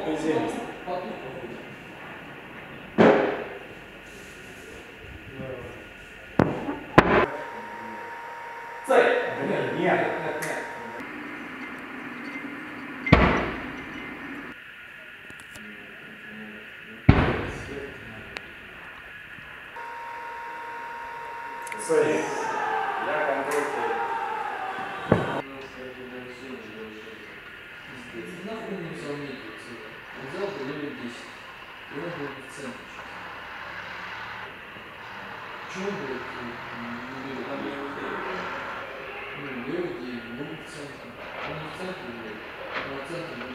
Приземист. Цель. Нет, нет. Цель. Я контроль. Нахуй не взял медиа отсюда. Он взял бы левый 10. И он был в центре. Чего он был не левый 9? Ну, левый 9, был в центре. Он не в центре был, но в центре был.